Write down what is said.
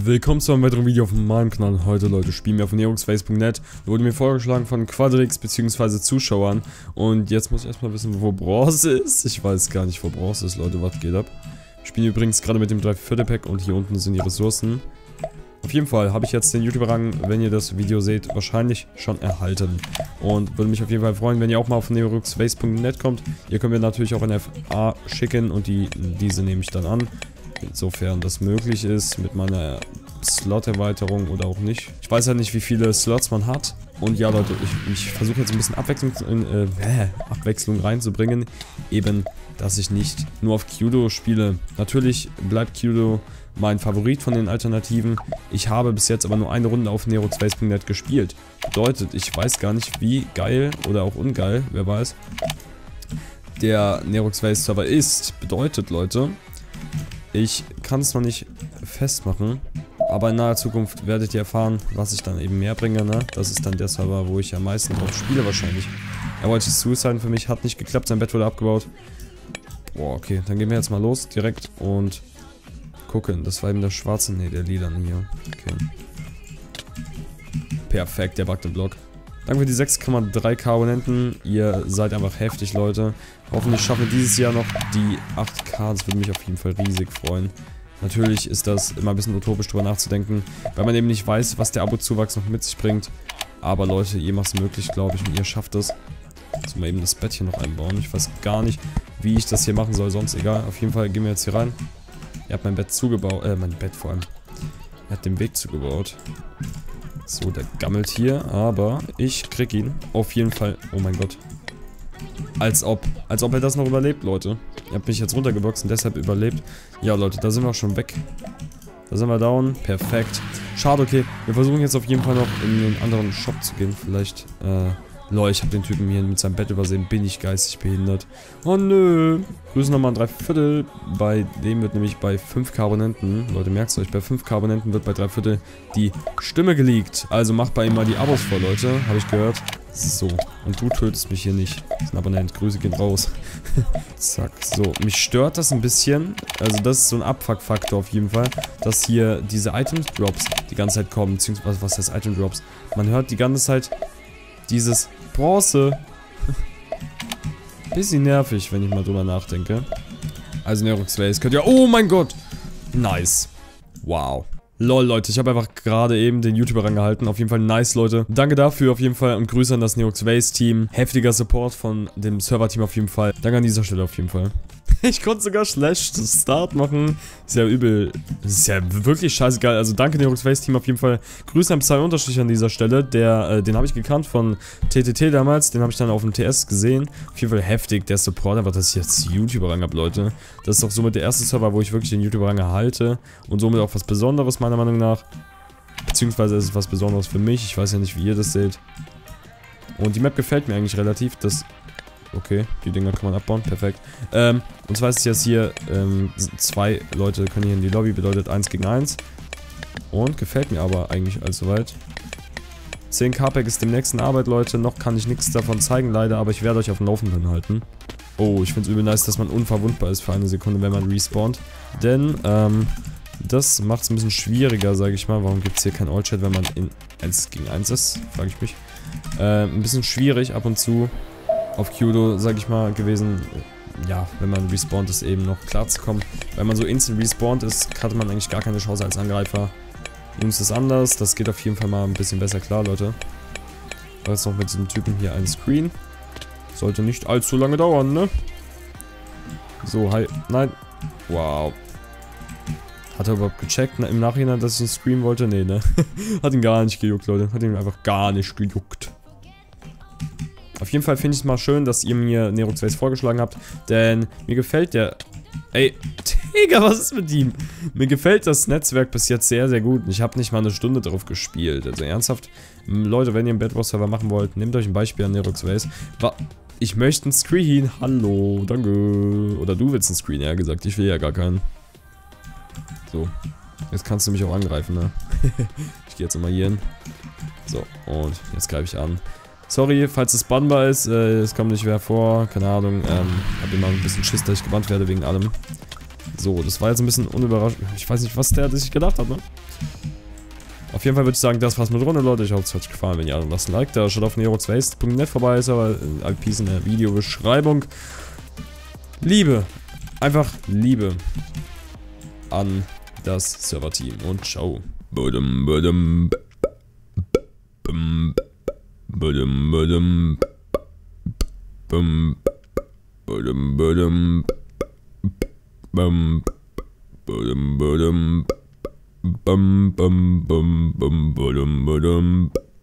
Willkommen zu einem weiteren Video auf meinem Kanal. Heute, Leute, spielen wir auf neroxface.net. Wurde mir vorgeschlagen von Quadrix bzw. Zuschauern. Und jetzt muss ich erstmal wissen, wo Bronze ist. Ich weiß gar nicht, wo Bronze ist, Leute. Was geht ab? Wir spielen übrigens gerade mit dem 3/4 Pack und hier unten sind die Ressourcen. Auf jeden Fall habe ich jetzt den YouTuber-Rang, wenn ihr das Video seht, wahrscheinlich schon erhalten. Und würde mich auf jeden Fall freuen, wenn ihr auch mal auf neroxface.net kommt. Ihr könnt mir natürlich auch eine FA schicken und diese nehme ich dann an. Insofern das möglich ist mit meiner Slot-Erweiterung oder auch nicht. Ich weiß ja nicht, wie viele Slots man hat. Und ja, Leute, ich versuche jetzt ein bisschen Abwechslung reinzubringen. Eben, dass ich nicht nur auf Kudo spiele. Natürlich bleibt Kudo mein Favorit von den Alternativen. Ich habe bis jetzt aber nur eine Runde auf neroxface.net gespielt. Bedeutet, ich weiß gar nicht, wie geil oder auch ungeil, wer weiß, der neroxface-Server ist. Bedeutet, Leute, ich kann es noch nicht festmachen, aber in naher Zukunft werdet ihr erfahren, was ich dann eben mehr bringe, ne? Das ist dann der Server, wo ich am meisten drauf spiele wahrscheinlich. Er wollte Suicide für mich, hat nicht geklappt, sein Bett wurde abgebaut. Boah, okay, dann gehen wir jetzt mal los direkt und gucken. Das war eben der schwarze, ne, der lila hier. Okay. Perfekt, der bugte Block. Danke für die 6,3k Abonnenten. Ihr seid einfach heftig, Leute. Hoffentlich schaffen wir dieses Jahr noch die 8k. Das würde mich auf jeden Fall riesig freuen. Natürlich ist das immer ein bisschen utopisch, drüber nachzudenken, weil man eben nicht weiß, was der Abo-Zuwachs noch mit sich bringt. Aber Leute, ihr macht es möglich, glaube ich, und ihr schafft es. Jetzt mal eben das Bett hier noch einbauen. Ich weiß gar nicht, wie ich das hier machen soll, sonst egal. Auf jeden Fall gehen wir jetzt hier rein. Er hat mein Bett zugebaut, mein Bett vor allem. Er hat den Weg zugebaut. So, der gammelt hier, aber ich krieg ihn auf jeden Fall. Oh mein Gott. Als ob er das noch überlebt, Leute. Ihr habt mich jetzt runtergeboxt und deshalb überlebt. Ja, Leute, da sind wir auch schon weg. Da sind wir down. Perfekt. Schade, okay. Wir versuchen jetzt auf jeden Fall noch in den anderen Shop zu gehen. Vielleicht, Leute, ich habe den Typen hier mit seinem Bett übersehen. Bin ich geistig behindert. Oh nö. Grüßen nochmal ein 3/4. Bei dem wird nämlich bei 5k Abonnenten, Leute, merkt es euch, bei 5k Abonnenten wird bei 3/4 die Stimme geleakt. Also macht bei ihm mal die Abos vor, Leute. Habe ich gehört. So. Und du tötest mich hier nicht. Das ist ein Abonnent. Grüße gehen raus. Zack. So. Mich stört das ein bisschen. Also das ist so ein Abfuck-Faktor auf jeden Fall. Dass hier diese Item-Drops die ganze Zeit kommen. Beziehungsweise, was heißt Item-Drops? Man hört die ganze Zeit dieses Bronze. Bisschen nervig, wenn ich mal drüber nachdenke. Also neroxface könnt ihr... Oh mein Gott! Nice. Wow. Lol, Leute, ich habe einfach gerade eben den YouTuber rangehalten. Auf jeden Fall nice, Leute. Danke dafür auf jeden Fall und Grüße an das neroxface-Team. Heftiger Support von dem Server-Team auf jeden Fall. Danke an dieser Stelle auf jeden Fall. Ich konnte sogar Start machen. Ist ja übel. Das ist ja wirklich scheißegal. Also danke neroxface-Team auf jeden Fall. Grüße an Psy- an dieser Stelle. Den habe ich gekannt von TTT damals. Den habe ich dann auf dem TS gesehen. Auf jeden Fall heftig. Der Support einfach, dass ich jetzt YouTuber-Rang habe, Leute. Das ist auch somit der erste Server, wo ich wirklich den YouTuber-Rang erhalte. Und somit auch was Besonderes, meiner Meinung nach. Beziehungsweise ist es was Besonderes für mich. Ich weiß ja nicht, wie ihr das seht. Und die Map gefällt mir eigentlich relativ. Okay, die Dinger kann man abbauen, perfekt. Und zwar ist es jetzt hier, 2 Leute können hier in die Lobby, bedeutet 1 gegen 1. Und gefällt mir aber eigentlich allsoweit. 10k Pack ist demnächst in Arbeit, Leute. Noch kann ich nichts davon zeigen, leider, aber ich werde euch auf dem Laufenden halten. Oh, ich finde es übel nice, dass man unverwundbar ist für eine Sekunde, wenn man respawnt. Denn, das macht es ein bisschen schwieriger, sage ich mal. Warum gibt es hier kein All-Chat, wenn man in 1 gegen 1 ist? Frage ich mich. Ein bisschen schwierig ab und zu auf Kudo, sag ich mal, gewesen, ja, wenn man respawnt ist, eben noch klar zu kommen. Wenn man so instant respawnt ist, hatte man eigentlich gar keine Chance als Angreifer. Nun ist es anders, das geht auf jeden Fall mal ein bisschen besser klar, Leute. Aber jetzt noch mit diesem Typen hier ein Screen. Sollte nicht allzu lange dauern, ne? So, hi, nein. Wow. Hat er überhaupt gecheckt im Nachhinein, dass ich einen Screen wollte? Nee, ne? Hat ihn gar nicht gejuckt, Leute. Hat ihn einfach gar nicht gejuckt. Auf jeden Fall finde ich es mal schön, dass ihr mir neroxface vorgeschlagen habt, denn mir gefällt der... Ey, Digga, was ist mit ihm? Mir gefällt das Netzwerk bis jetzt sehr, sehr gut. Ich habe nicht mal eine Stunde drauf gespielt. Also ernsthaft, Leute, wenn ihr einen Bedwars-Server machen wollt, nehmt euch ein Beispiel an neroxface. Ich möchte einen Screen. Hallo, danke. Oder du willst einen Screen, eher gesagt. Ich will ja gar keinen. So, jetzt kannst du mich auch angreifen, ne? Ich gehe jetzt nochmal hier hin. So, und jetzt greife ich an. Sorry, falls es bannbar ist, es kommt nicht mehr vor, keine Ahnung, hab immer ein bisschen Schiss, dass ich gebannt werde wegen allem. So, das war jetzt ein bisschen unüberraschend. Ich weiß nicht, was der sich gedacht hat, ne? Auf jeden Fall würde ich sagen, das war's mit der Runde, Leute. Ich hoffe, es hat euch gefallen. Wenn ja, dann lasst ein Like da. Schaut auf neroxwaste.net vorbei, ist aber Peace in der Videobeschreibung. Liebe. Einfach Liebe an das Server-Team. Und ciao. Badum, badum, bum, badum, badum, bum, badum, badum, bum, badum, badum, bum, bum, bum, bum, badum, badum.